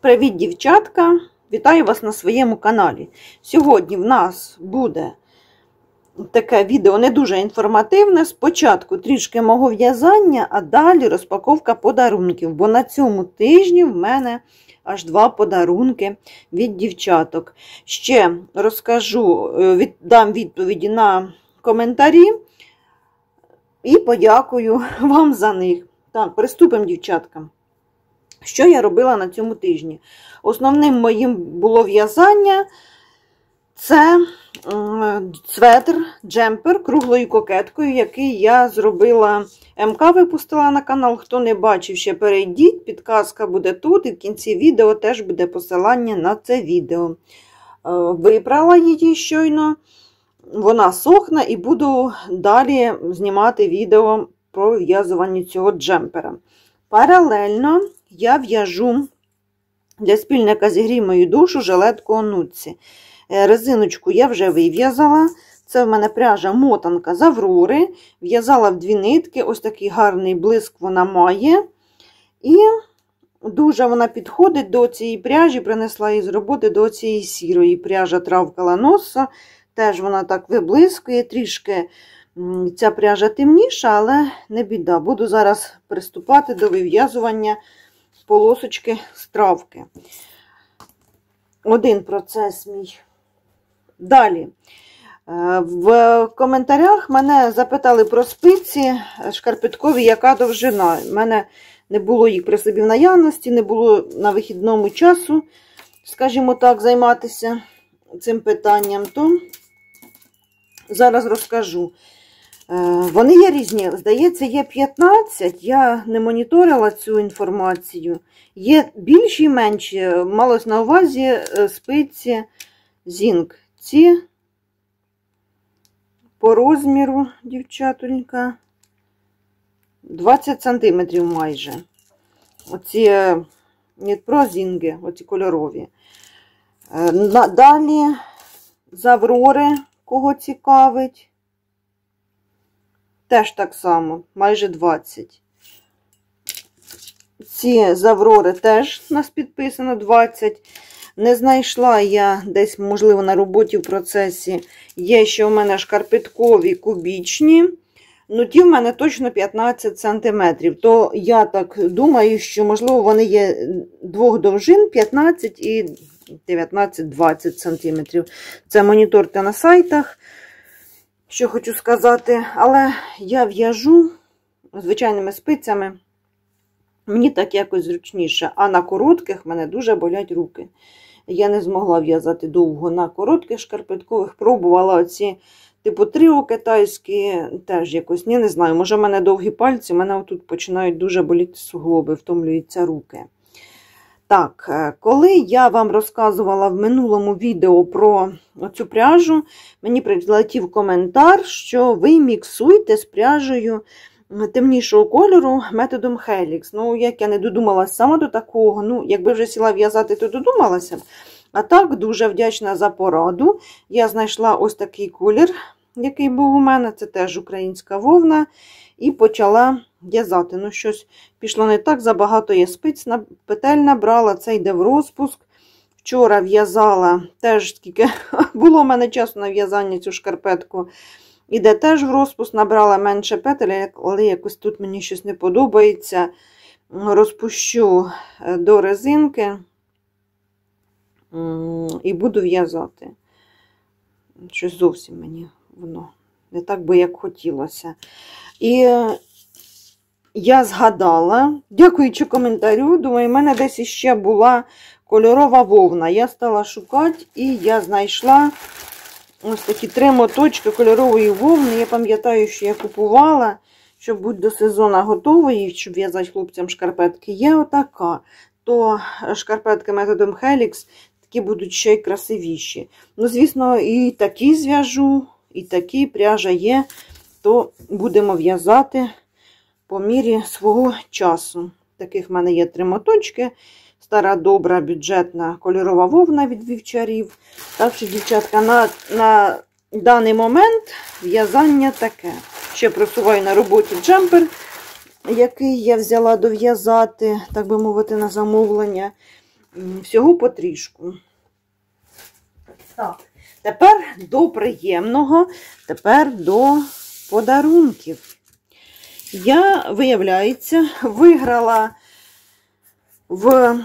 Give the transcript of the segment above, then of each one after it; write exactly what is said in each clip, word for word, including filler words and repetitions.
Привіт, дівчатка! Вітаю вас на своєму каналі. Сьогодні в нас буде таке відео не дуже інформативне. Спочатку трішки мого в'язання, а далі розпаковка подарунків. Бо на цьому тижні в мене аж два подарунки від дівчаток. Ще розкажу, дам відповіді на коментарі і подякую вам за них. Так, приступимо, дівчатка. Що я робила на цьому тижні? Основним моїм було в'язання – це светр, джемпер круглою кокеткою, який я зробила, МК випустила на канал. Хто не бачив, ще перейдіть, підказка буде тут, і в кінці відео теж буде посилання на це відео. Випрала її щойно, вона сохне, і буду далі знімати відео про в'язування цього джемпера. Паралельно я в'яжу для спільника «Зігрій мою душу» жилетку Онуці. Резиночку я вже вив'язала. Це в мене пряжа мотанка з Аврори. В'язала в дві нитки. Ось такий гарний блиск вона має. І дуже вона підходить до цієї пряжі. Принесла її з роботи до цієї сірої. Пряжа травка Ланоса. Теж вона так виблискує. Трішки ця пряжа темніша, але не біда. Буду зараз приступати до вив'язування полосочки з травки. Один процес мій. Далі. В коментарях мене запитали про спиці шкарпеткові, яка довжина. У мене не було їх при собі в наявності, не було на вихідному часу, скажімо так, займатися цим питанням. То зараз розкажу. Вони є різні, здається, є п'ятнадцять, я не моніторила цю інформацію. Є більші і менші, малось на увазі спиці Зінк. Ці по розміру, дівчатонька, двадцять сантиметрів майже. Оці Нітпро Зінги, оці кольорові. Далі з Аврори, кого цікавить. Теж так само, майже двадцять. Ці з Аврори теж у нас підписано двадцять. Не знайшла я десь, можливо, на роботі в процесі. Є ще у мене шкарпеткові кубічні. Ну, ті в мене точно п'ятнадцять сантиметрів. То я так думаю, що, можливо, вони є двох довжин, п'ятнадцять і дев'ятнадцять-двадцять сантиметрів. Це моніторте на сайтах. Що хочу сказати, але я в'яжу звичайними спицями, мені так якось зручніше, а на коротких мене дуже болять руки. Я не змогла в'язати довго на коротких шкарпеткових, пробувала оці типу тріо китайські, теж якось, ні, не знаю, може в мене довгі пальці, в мене отут починають дуже боліти суглоби, втомлюються руки. Так, коли я вам розказувала в минулому відео про цю пряжу, мені прилетів коментар, що ви міксуєте з пряжею темнішого кольору методом Helix. Ну, як я не додумалася сама до такого, ну, якби вже сіла в'язати, то додумалася. А так, дуже вдячна за пораду. Я знайшла ось такий колір, який був у мене, це теж українська вовна, і почала в'язати. Ну, щось пішло не так, забагато я спиць, петель набрала, це йде в розпуск. Вчора в'язала, теж скільки було в мене часу на в'язання цю шкарпетку, іде теж в розпуск, набрала менше петель, але якось тут мені щось не подобається. Розпущу до резинки і буду в'язати. Щось зовсім мені воно не так би, як хотілося. І я згадала, дякуючи коментарю, думаю, в мене десь іще була кольорова вовна. Я стала шукати і я знайшла ось такі три моточки кольорової вовни. Я пам'ятаю, що я купувала, щоб бути до сезону готової, щоб в'язати хлопцям шкарпетки. Є отака. То шкарпетки методом Helix такі будуть ще й красивіші. Ну, звісно, і такі зв'яжу, і такі пряжа є, то будемо в'язати по мірі свого часу. Таких в мене є три моточки. Стара, добра, бюджетна кольорова вовна від Вівчарів. Так що, дівчатка, на, на даний момент в'язання таке. Ще просуваю на роботі джемпер, який я взяла дов'язати, так би мовити, на замовлення. всього потрішку. Так, тепер до приємного, тепер до подарунків. Я, виявляється, виграла в,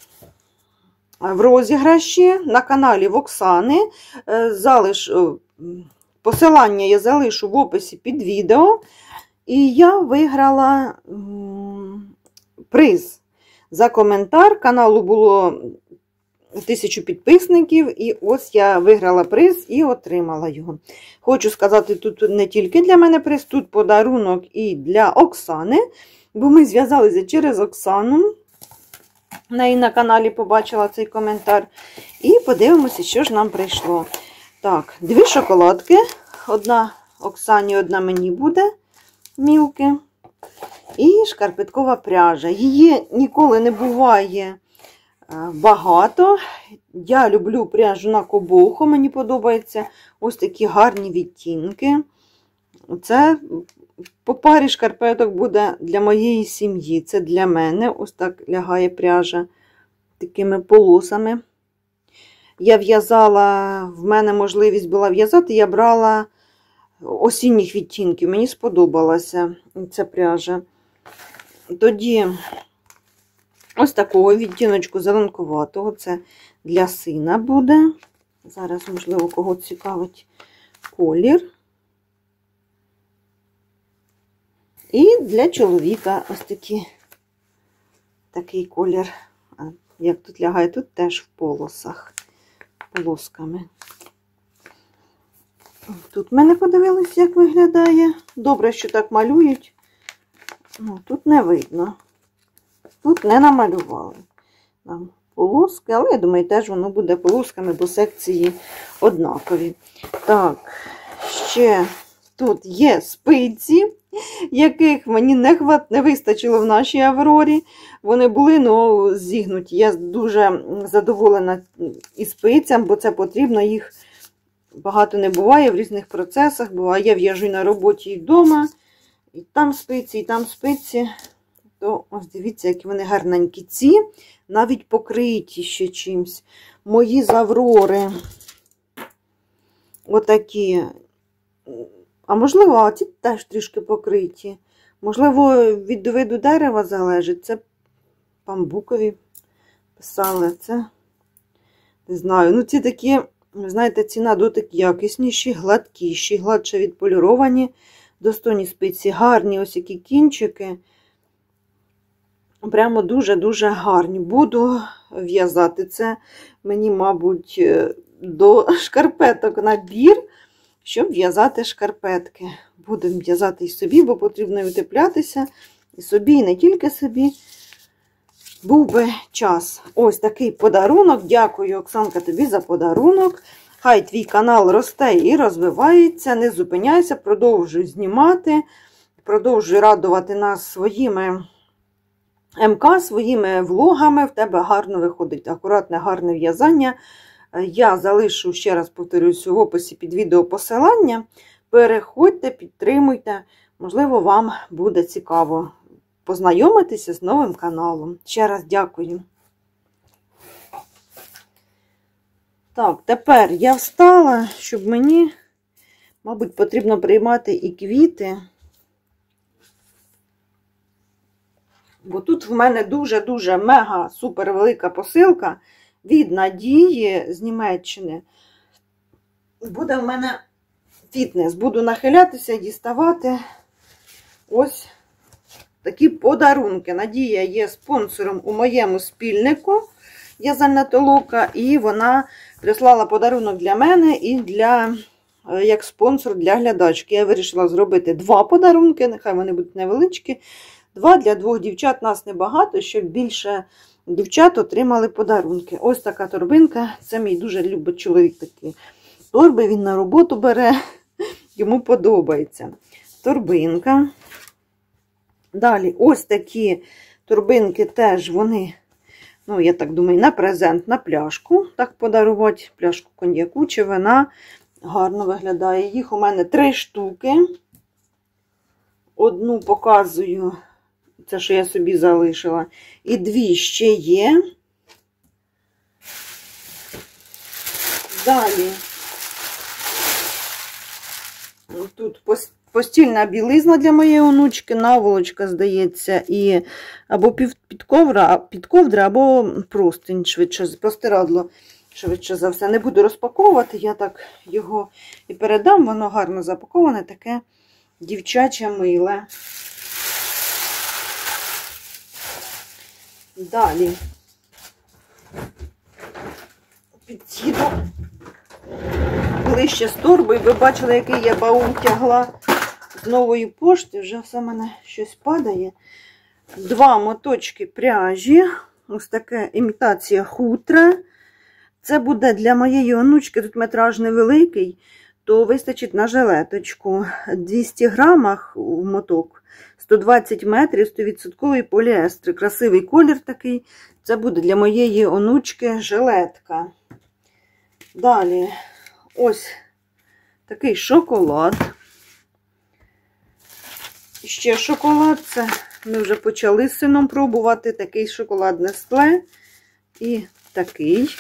в розіграші на каналі в Оксани. Залиш, посилання я залишу в описі під відео. І я виграла м, приз за коментар. Каналу було тисячу підписників, і ось я виграла приз і отримала його. Хочу сказати, тут не тільки для мене приз, тут подарунок і для Оксани, бо ми зв'язалися через Оксану. В неї на каналі побачила цей коментар. І подивимося, що ж нам прийшло. Так, дві шоколадки. Одна Оксані, одна мені буде. Мілки. І шкарпеткова пряжа. Її ніколи не буває багато. Я люблю пряжу на кобоху, мені подобається. Ось такі гарні відтінки. Це по парі шкарпеток буде для моєї сім'ї. Це для мене. Ось так лягає пряжа такими полосами. Я в'язала, в мене можливість була в'язати, я брала осінніх відтінків. Мені сподобалася ця пряжа. Тоді ось такого відтіночку зеленкуватого. Це для сина буде. Зараз, можливо, кого цікавить колір. І для чоловіка ось такі, такий колір. Як тут лягає, тут теж в полосах. Полосками. Тут в мене подивилися, як виглядає. Добре, що так малюють. Ну, тут не видно. Тут не намалювали нам полоски, але я думаю, теж воно буде полосками, бо секції однакові. Так, ще тут є спиці, яких мені не хват, не вистачило в нашій Аврорі. Вони були, ну, зігнуті. Я дуже задоволена і спицям, бо це потрібно, їх багато не буває в різних процесах. Буває, я в'яжу і на роботі, і вдома. І там спиці, і там спиці. То ось дивіться, які вони гарненькі. Ці навіть покриті ще чимсь. Мої з Аврори. Отакі. А можливо, а ці теж трішки покриті. Можливо, від виду дерева залежить. Це бамбукові писали. Це, не знаю. Ну, ці такі, знаєте, ці на дотик якісніші, гладкіші, гладше відполіровані. Достойні спиці, гарні ось які кінчики. Прямо дуже-дуже гарні. Буду в'язати це. Мені, мабуть, до шкарпеток набір, щоб в'язати шкарпетки. Буду в'язати і собі, бо потрібно утеплятися. І собі, і не тільки собі. Був би час. Ось такий подарунок. Дякую, Оксанка, тобі за подарунок. Хай твій канал росте і розвивається. Не зупиняйся, продовжуй знімати. Продовжуй радувати нас своїми МК, своїми влогами. В тебе гарно виходить акуратне, гарне в'язання. Я залишу, ще раз повторюсь, в описі під відео посилання. Переходьте, підтримуйте. Можливо, вам буде цікаво познайомитися з новим каналом. Ще раз дякую. Так, тепер я встала, щоб мені, мабуть, потрібно приймати і квіти. Бо тут в мене дуже-дуже мега супер велика посилка від Надії з Німеччини. Буде в мене фітнес. Буду нахилятися, діставати ось такі подарунки. Надія є спонсором у моєму спільнику «В'язальна толока», і вона прислала подарунок для мене і для, як спонсор для глядачки. Я вирішила зробити два подарунки, нехай вони будуть невеличкі. Два для двох дівчат, нас небагато, щоб більше дівчат отримали подарунки. Ось така торбинка. Це мій дуже любить чоловік такі торби. Він на роботу бере. Йому подобається. Торбинка. Далі ось такі торбинки теж вони, ну, я так думаю, на презент, на пляшку. Так подарувати, пляшку коньяку чи вина. Гарно виглядає. Їх у мене три штуки. Одну показую. Це, що я собі залишила. І дві ще є. Далі. Тут постільна білизна для моєї онучки, наволочка, здається, і або під ковра, під ковдра, або простинь, швидше, простирадло, швидше за все. Не буду розпаковувати, я так його і передам, воно гарно запаковане, таке дівчаче миле. Далі підсіду ближче з торбою. Ви бачили, який я баул тягла з нової пошти. Вже все в мене щось падає. Два моточки пряжі. Ось таке імітація хутра. Це буде для моєї онучки, тут метраж невеликий, то вистачить на жилеточку. двісті грамах в моток. сто двадцять метрів, сто відсотків поліестер. Красивий колір такий. Це буде для моєї онучки жилетка. Далі ось такий шоколад. Ще шоколад. Це ми вже почали з сином пробувати. Такий шоколад Nestlé. І такий.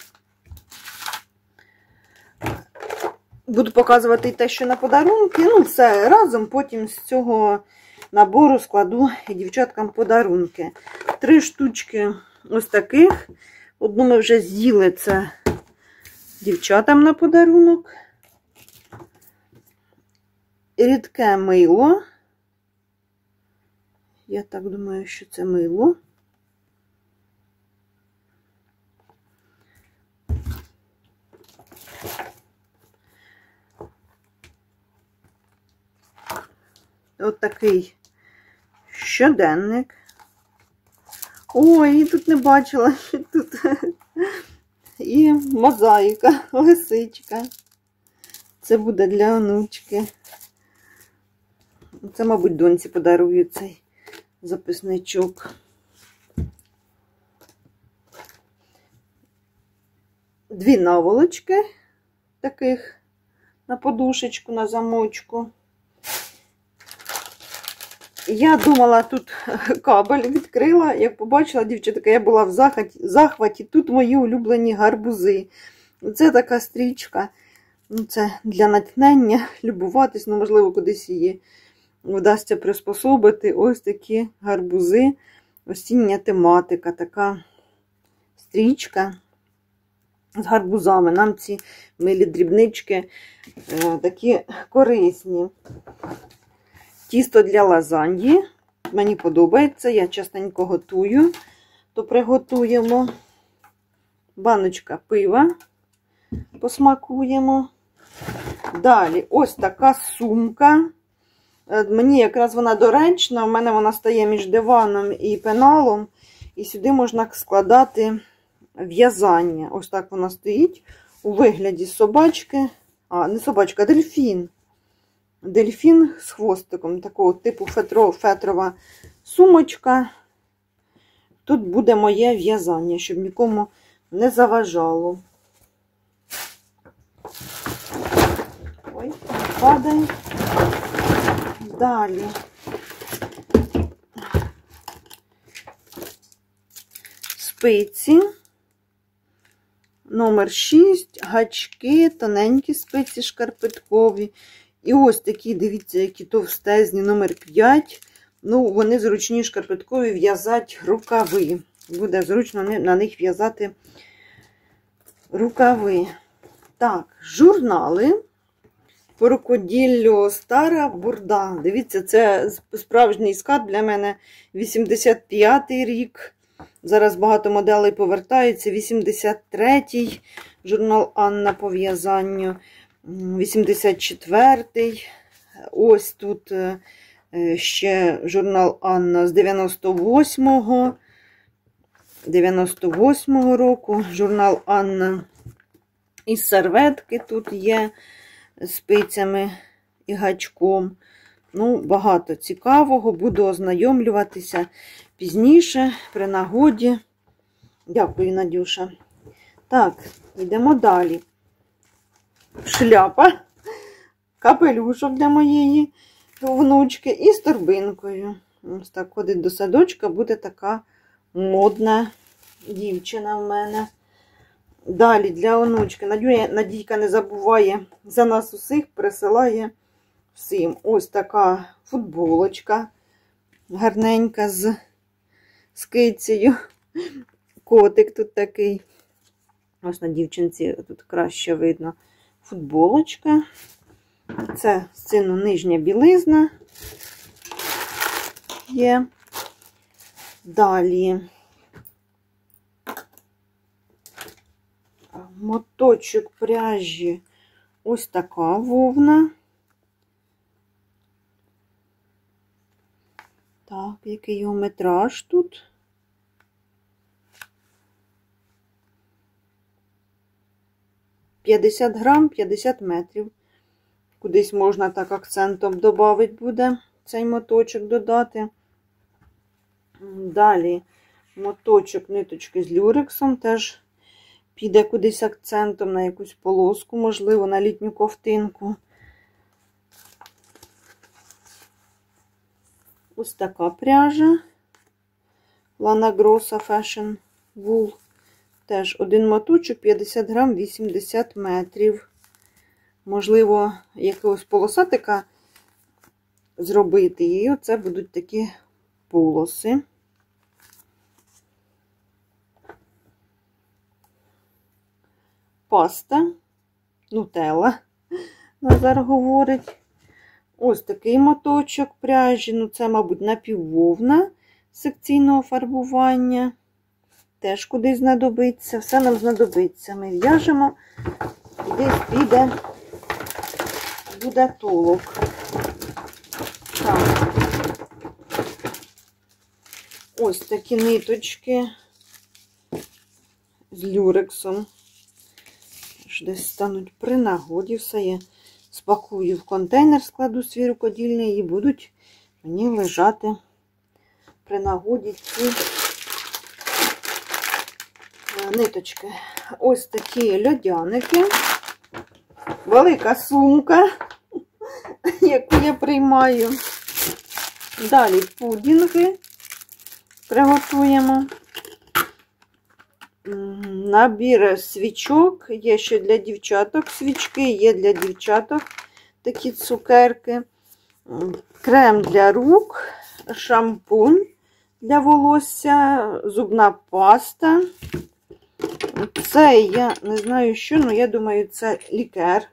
Буду показувати те, що на подарунки. Ну, все разом. Потім з цього набору складу і дівчаткам подарунки. Три штучки ось таких. Одну ми вже з'їли, це дівчатам на подарунок. Рідке мило. Я так думаю, що це мило. Ось такий щоденник. Ой, тут не бачила, що тут. І мозаїка, лисичка. Це буде для онучки. Це, мабуть, доньці подарую цей записничок. Дві наволочки таких на подушечку, на замочку. Я думала, тут кабель відкрила, як побачила, дівчатка, я була в захваті, захваті. Тут мої улюблені гарбузи. Це така стрічка, ну, це для натхнення, любуватись, ну, можливо, кудись її вдасться приспособити. Ось такі гарбузи, осіння тематика, така стрічка з гарбузами. Нам ці милі дрібнички е, такі корисні. Тісто для лазаньї. Мені подобається, я частенько готую, то приготуємо. Баночка пива посмакуємо. Далі ось така сумка. Мені якраз вона доречна, в мене вона стає між диваном і пеналом. І сюди можна складати в'язання. Ось так вона стоїть у вигляді собачки. А, не собачка, а дельфін. Дельфін з хвостиком, такого типу фетро, фетрова сумочка. Тут буде моє в'язання, щоб нікому не заважало. Ой, падає. Далі. Спиці. Номер шість, гачки, тоненькі спиці шкарпеткові. І ось такі, дивіться, які товстезні, номер п'ять. Ну, вони зручні шкарпеткові в'язати рукави. Буде зручно на них в'язати рукави. Так, журнали. По рукоділлю стара бурда. Дивіться, це справжній скат для мене. вісімдесят п'ятий рік. Зараз багато моделей повертаються. вісімдесят третій журнал Анна по в'язанню. вісімдесят четвертий. Ось тут ще журнал Анна з дев'яносто восьмого. дев'яносто восьмого року. Журнал Анна із серветки тут є з спицями і гачком. Ну, багато цікавого. Буду ознайомлюватися пізніше, при нагоді. Дякую, Надюша. Так, йдемо далі. Шляпа, капелюшок для моєї внучки і з торбинкою. Ось так ходить до садочка, буде така модна дівчина в мене. Далі для онучки. Надійка не забуває за нас усіх, присилає всім. Ось така футболочка гарненька з, з кицею. Котик тут такий. Ось на дівчинці тут краще видно футболочка. Це сину нижня білизна є. Далі моточок пряжі, ось така вовна. Так, який його метраж тут? п'ятдесят грам, п'ятдесят метрів. Кудись можна так акцентом додати буде, цей моточок додати. Далі моточок ниточки з люрексом теж піде кудись акцентом на якусь полоску, можливо, на літню ковтинку. Ось така пряжа. Lana Grossa Fashion Wool. Теж один моточок, п'ятдесят грам, вісімдесят метрів. Можливо, якогось полосатика зробити. І оце будуть такі полоси. Паста, нутелла, Назар говорить. Ось такий моточок пряжі. Ну, це, мабуть, напіввовна секційного фарбування. Теж кудись знадобиться. Все нам знадобиться. Ми в'яжемо. І десь піде, буде толок. Так. Ось такі ниточки з люрексом. Десь стануть при нагоді. Все я спакую в контейнер, складу свій рукодільний і будуть мені лежати при нагоді ці ниточки. Ось такі льодяники. Велика сумка, яку я приймаю. Далі пудінги приготуємо. Набір свічок. Є ще для дівчаток свічки, є для дівчаток такі цукерки. Крем для рук, шампунь для волосся, зубна паста. Це я не знаю що, але я думаю, це лікер.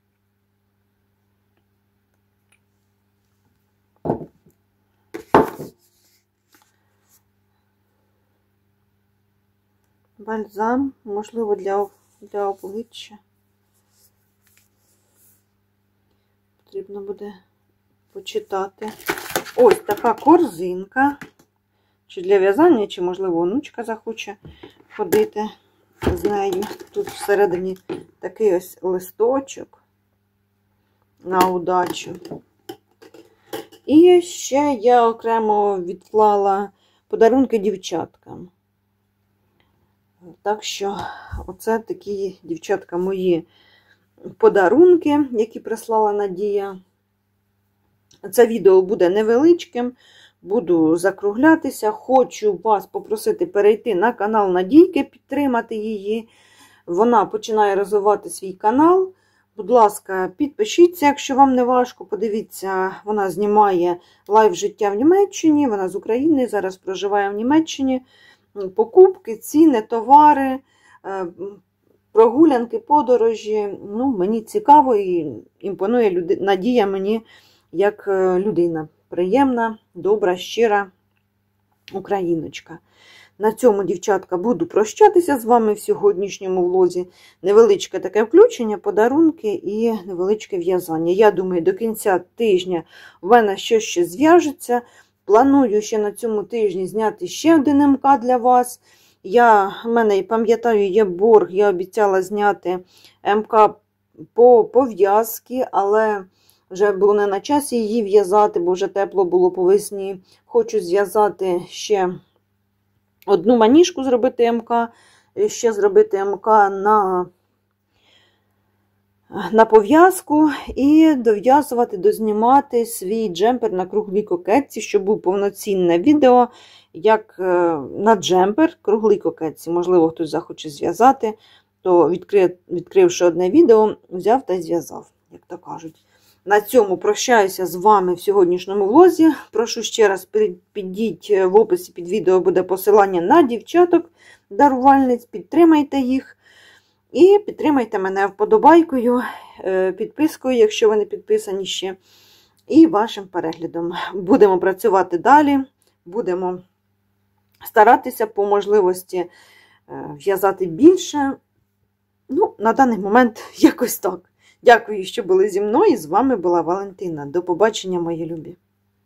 Бальзам, можливо, для, для обличчя. Потрібно буде почитати. Ось така корзинка. Чи для в'язання, чи, можливо, онучка захоче ходити з нею. Тут всередині такий ось листочок на удачу. І ще я окремо відклала подарунки дівчаткам. Так що, оце такі, дівчатка, мої подарунки, які прислала Надія. Це відео буде невеличким, буду закруглятися. Хочу вас попросити перейти на канал Надійки, підтримати її. Вона починає розвивати свій канал. Будь ласка, підпишіться, якщо вам не важко. Подивіться, вона знімає лайв життя в Німеччині. Вона з України, зараз проживає в Німеччині. Покупки, ціни, товари, прогулянки, подорожі. Ну, мені цікаво і імпонує люди... Надія мені як людина. Приємна, добра, щира україночка. На цьому, дівчатка, буду прощатися з вами в сьогоднішньому влозі. Невеличке таке включення, подарунки і невеличке в'язання. Я думаю, до кінця тижня в мене щось ще зв'яжеться. Планую ще на цьому тижні зняти ще один ем ка для вас. Я, в мене, пам'ятаю, є борг, я обіцяла зняти ем ка по пов'язки, але вже було не на часі її в'язати, бо вже тепло було по весні. Хочу зв'язати ще одну маніжку, зробити ем ка, ще зробити ем ка на, на пов'язку і дов'язувати, дознімати свій джемпер на круглій кокетці, щоб був повноцінне відео, як на джемпер круглій кокетці. Можливо, хтось захоче зв'язати. то, відкрив, відкривши одне відео, взяв та й зв'язав, як то кажуть. На цьому прощаюся з вами в сьогоднішньому влозі. Прошу ще раз, підіть в описі під відео, буде посилання на дівчаток-дарувальниць, підтримайте їх. І підтримайте мене вподобайкою, підпискою, якщо ви не підписані ще, і вашим переглядом. Будемо працювати далі, будемо старатися по можливості в'язати більше. Ну, на даний момент якось так. Дякую, що були зі мною. З вами була Валентина. До побачення, мої любі.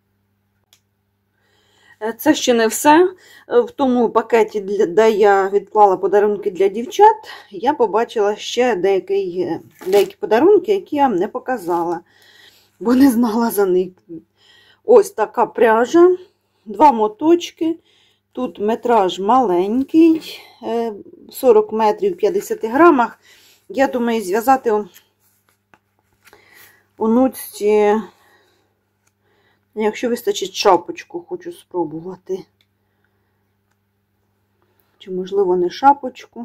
Це ще не все. В тому пакеті, де я відклала подарунки для дівчат, я побачила ще деякі, деякі подарунки, які я вам не показала, бо не знала за них. Ось така пряжа, два моточки. Тут метраж маленький, сорок метрів в п'ятдесят грамах. Я думаю, зв'язати онуці, якщо вистачить, шапочку хочу спробувати. Чи, можливо, не шапочку.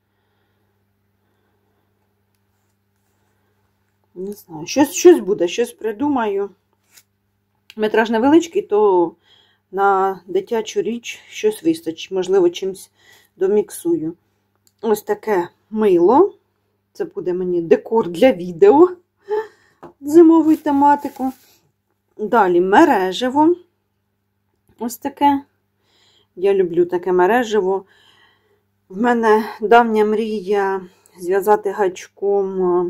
Не знаю. Щось, щось буде, щось придумаю. Метраж невеличкий, то на дитячу річ щось вистачить. Можливо, чимось доміксую. Ось таке мило. Це буде мені декор для відео. Зимову тематику. Далі мережево. Ось таке. Я люблю таке мережево. В мене давня мрія зв'язати гачком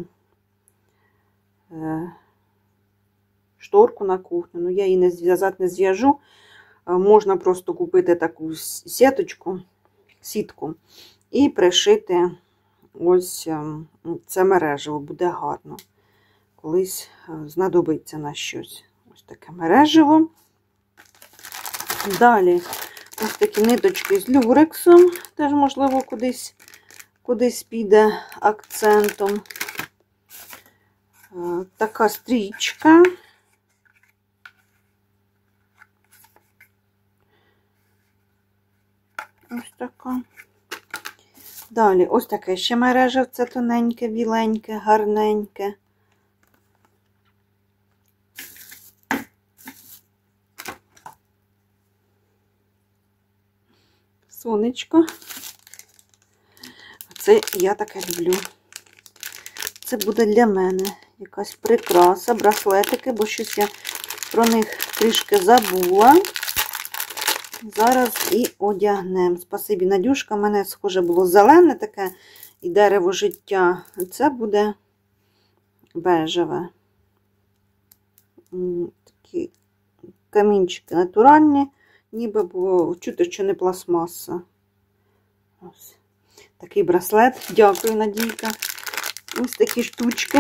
шторку на кухню. Ну, я її не зв'язати не зв'яжу. Можна просто купити таку сіточку, сітку і пришити ось це мережево. Буде гарно. Колись знадобиться на щось. Ось таке мережево. Далі ось такі ниточки з люрексом. Теж, можливо, кудись, кудись піде акцентом. Така стрічка. Ось така. Далі ось таке ще мережевце тоненьке, біленьке, гарненьке. Сонечко. Це я таке люблю. Це буде для мене якась прикраса, браслетики, бо щось я про них трішки забула. Зараз і одягнемо. Спасибі, Надюшка. У мене, схоже, було зелене таке і дерево життя. Це буде бежеве. Такі камінчики натуральні, ніби було чути, що не пластмаса. Ось такий браслет. Дякую, Надійка. Ось такі штучки.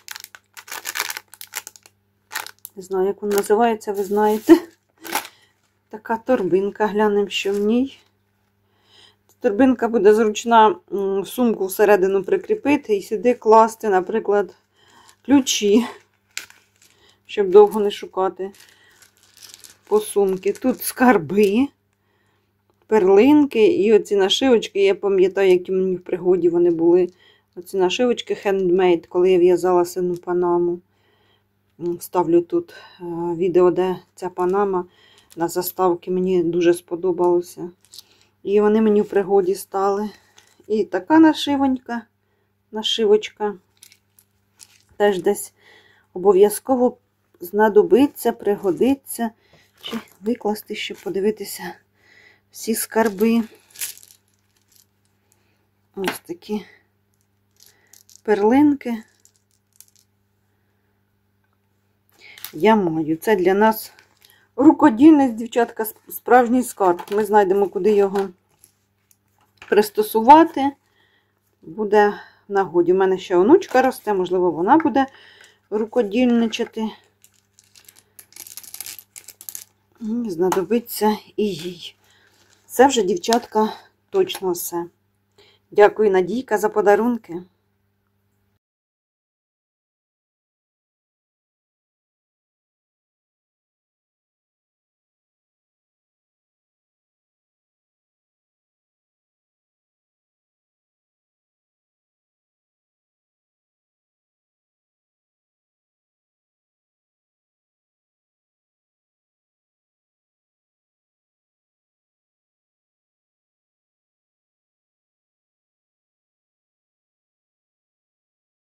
Не знаю, як він називається, ви знаєте. Така торбинка, глянемо, що в ній. Торбинка буде зручна в сумку всередину прикріпити і сюди класти, наприклад, ключі, щоб довго не шукати по сумки. Тут скарби, перлинки і оці нашивочки. Я пам'ятаю, які мені в пригоді вони були. Оці нашивочки хендмейд, коли я в'язала сину панаму. Ставлю тут відео, де ця панама на заставки, мені дуже сподобалося. І вони мені в пригоді стали. І така нашивонька, нашивочка. Теж десь обов'язково знадобиться, пригодиться. Чи викласти, щоб подивитися всі скарби. Ось такі перлинки. Я маю. Це для нас рукодільність, дівчатка, справжній скарб. Ми знайдемо, куди його пристосувати. Буде в нагоді. У мене ще онучка росте, можливо, вона буде рукодільничати. Знадобиться і їй. Це вже, дівчатка, точно все. Дякую, Надійка, за подарунки.